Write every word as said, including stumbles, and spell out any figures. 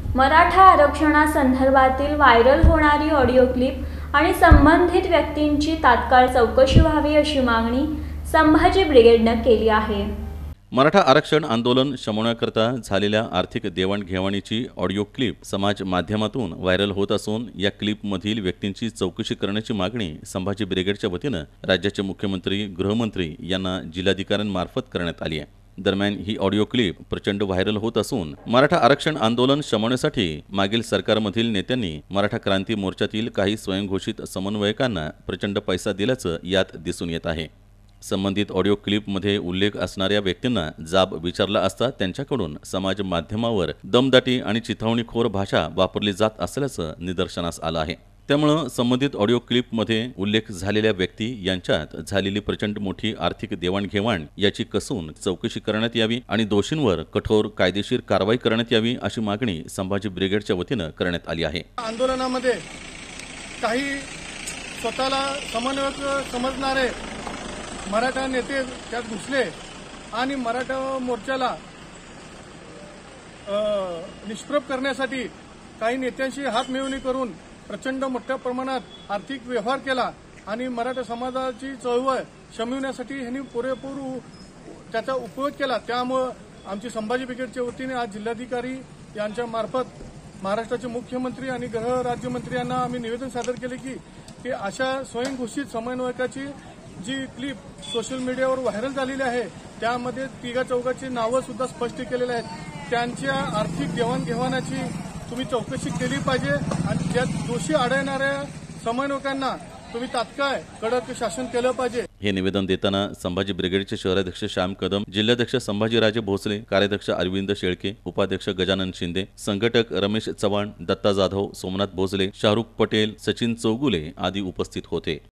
मराठा आरक्षणासंदर्भातील व्हायरल होणारी audio clip आणि संबंधित व्यक्तींची तात्काळ चौकशी व्हावी अशी मागणी संभाजी ब्रिगेडनं केली आहे। मराठा आरक्षण आंदोलन शमवण्याकरता झालेल्या आर्थिक देवाणघेवाणीची ऑडिओ क्लिप समाज माध्यमातून व्हायरल होत असून या क्लिपमधील व्यक्तींची चौकशी करण्याची मागणी संभाजी ब्रिगेडच्या वतीनं राज्याचे मुख्यमंत्री गृहमंत्री यांना जिल्हाधिकाऱ्यांमार्फत करण्यात आली आहे। दरम्यान ही ऑडिओ क्लिप प्रचंड व्हायरल होत असून मराठा आरक्षण आंदोलन शमवण्यासाठी मागील सरकारमधील नेत्यांनी मराठा क्रांती मोर्चातील काही स्वयंघोषित समन्वयकांना प्रचंड पैसा दिल्याचं यात दिसून येत आहे। संबंधित ऑडिओ क्लिपमध्ये उल्लेख असणाऱ्या व्यक्तींना जाब विचारला असता त्यांच्याकडून समाज माध्यमावर दमदाटी आणि चिथावणीखोर भाषा वापरली जात असल्याचं निदर्शनास आलं आहे। त्यामुळे संबंधित ऑडिओ क्लिपमध्ये उल्लेख झालेल्या व्यक्ती यांच्यात झालेली प्रचंड मोठी आर्थिक देवाणघेवाण याची कसून चौकशी करण्यात यावी आणि दोषींवर कठोर कायदेशीर कारवाई करण्यात यावी अशी मागणी संभाजी ब्रिगेडच्या वतीनं करण्यात आली आहे। आंदोलनामध्ये काही स्वतःला समन्वयक समजणारे मराठा नेते त्यात घुसले आणि मराठा मोर्चाला निष्प्रभ करण्यासाठी काही नेत्यांशी हात मिळवणी करून प्रचंड मोठ्या प्रमाणात आर्थिक व्यवहार केला आणि मराठा समाजाची चळवळ शमविण्यासाठी ह्यांनी पुरेपूर त्याचा उपयोग केला। त्यामुळे आमची संभाजी ब्रिगेडच्या वतीने आज जिल्हाधिकारी यांच्या मार्फत महाराष्ट्राचे मुख्यमंत्री आणि गृह राज्यमंत्री यांना आम्ही निवेदन सादर केले की की अशा स्वयंघोषित समन्वयकाची जी क्लिप सोशल मीडियावर व्हायरल झालेली आहे त्यामध्ये तिघा चौघाची नावं सुद्धा स्पष्ट केलेली आहेत। त्यांच्या आर्थिक देवाणघेवाणाची तुम्ही चौकशी केली पाहिजे आणि ज्या दोषी आढळणाऱ्या समन्वयकांना तुम्ही तात्काळ कडक शासन केलं पाहिजे। हे निवेदन देताना संभाजी ब्रिगेडचे शहराध्यक्ष श्याम कदम, जिल्हाध्यक्ष संभाजीराजे भोसले, कार्याध्यक्ष अरविंद शेळके, उपाध्यक्ष गजानन शिंदे, संघटक रमेश चव्हाण, दत्ता जाधव, सोमनाथ भोसले, शाहरुख पटेल, सचिन चौगुले आदी उपस्थित होते।